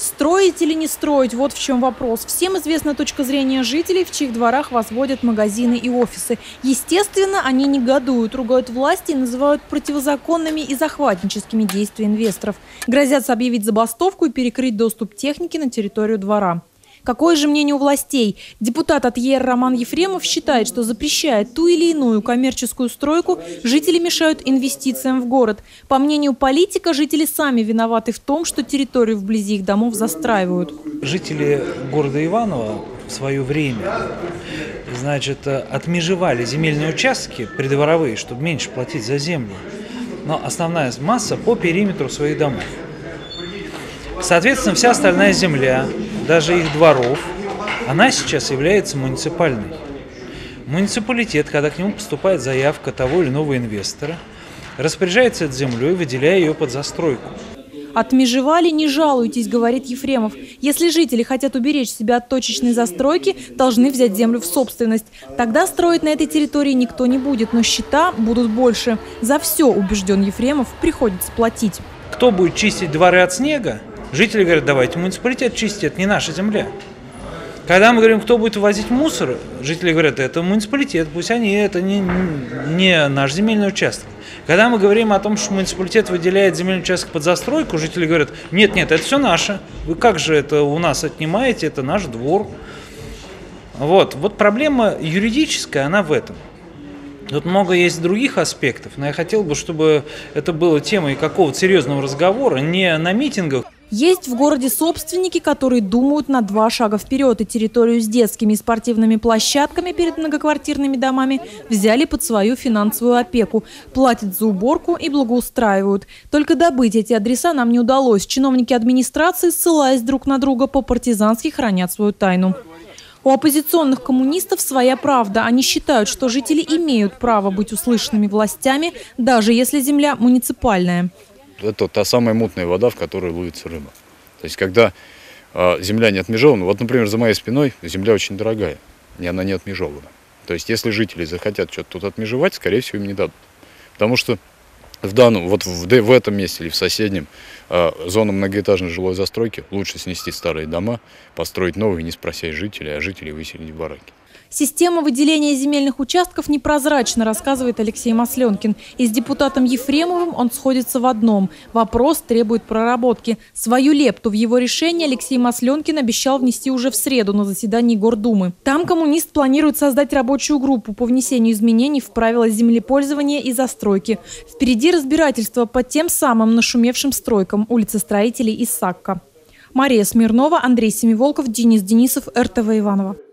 Строить или не строить – вот в чем вопрос. Всем известна точка зрения жителей, в чьих дворах возводят магазины и офисы. Естественно, они негодуют, ругают власти и называют противозаконными и захватническими действия инвесторов. Грозятся объявить забастовку и перекрыть доступ техники на территорию двора. Какое же мнение у властей? Депутат от ЕР Роман Ефремов считает, что запрещая ту или иную коммерческую стройку, жители мешают инвестициям в город. По мнению политика, жители сами виноваты в том, что территорию вблизи их домов застраивают. Жители города Иваново в свое время, отмежевали земельные участки придворовые, чтобы меньше платить за землю. Но основная масса по периметру своих домов. Соответственно, вся остальная земля, даже их дворов, она сейчас является муниципальной. Муниципалитет, когда к нему поступает заявка того или иного инвестора, распоряжается этой землей, выделяя ее под застройку. Отмежевали, не жалуйтесь, говорит Ефремов. Если жители хотят уберечь себя от точечной застройки, должны взять землю в собственность. Тогда строить на этой территории никто не будет, но счета будут больше. За все, убежден Ефремов, приходится платить. Кто будет чистить дворы от снега? Жители говорят, давайте муниципалитет чистить, это не наша земля. Когда мы говорим, кто будет вывозить мусор, жители говорят, это муниципалитет, пусть они, это не наш земельный участок. Когда мы говорим о том, что муниципалитет выделяет земельный участок под застройку, жители говорят, нет, это все наше. Вы как же это у нас отнимаете, это наш двор. Вот проблема юридическая, она в этом. Тут много есть других аспектов, но я хотел бы, чтобы это было темой какого-то серьезного разговора, не на митингах. Есть в городе собственники, которые думают на 2 шага вперед, и территорию с детскими и спортивными площадками перед многоквартирными домами взяли под свою финансовую опеку, платят за уборку и благоустраивают. Только добыть эти адреса нам не удалось. Чиновники администрации, ссылаясь друг на друга, по-партизански хранят свою тайну. У оппозиционных коммунистов своя правда. Они считают, что жители имеют право быть услышанными властями, даже если земля муниципальная. Это та самая мутная вода, в которой ловится рыба. То есть, когда земля не отмежована, вот, например, за моей спиной земля очень дорогая, и она не отмежована. То есть, если жители захотят что-то тут отмежевать, скорее всего, им не дадут. Потому что в этом месте или в соседнем зона многоэтажной жилой застройки лучше снести старые дома, построить новые, не спрося жителей, а жителей выселить в бараки. Система выделения земельных участков непрозрачна, рассказывает Алексей Масленкин. И с депутатом Ефремовым он сходится в одном. Вопрос требует проработки. Свою лепту в его решение Алексей Масленкин обещал внести уже в среду на заседании Гордумы. Там коммунист планирует создать рабочую группу по внесению изменений в правила землепользования и застройки. Впереди разбирательство по тем самым нашумевшим стройкам улицы Строителей и Сакка. Мария Смирнова, Андрей Семиволков, Денис Денисов, РТВ Иваново.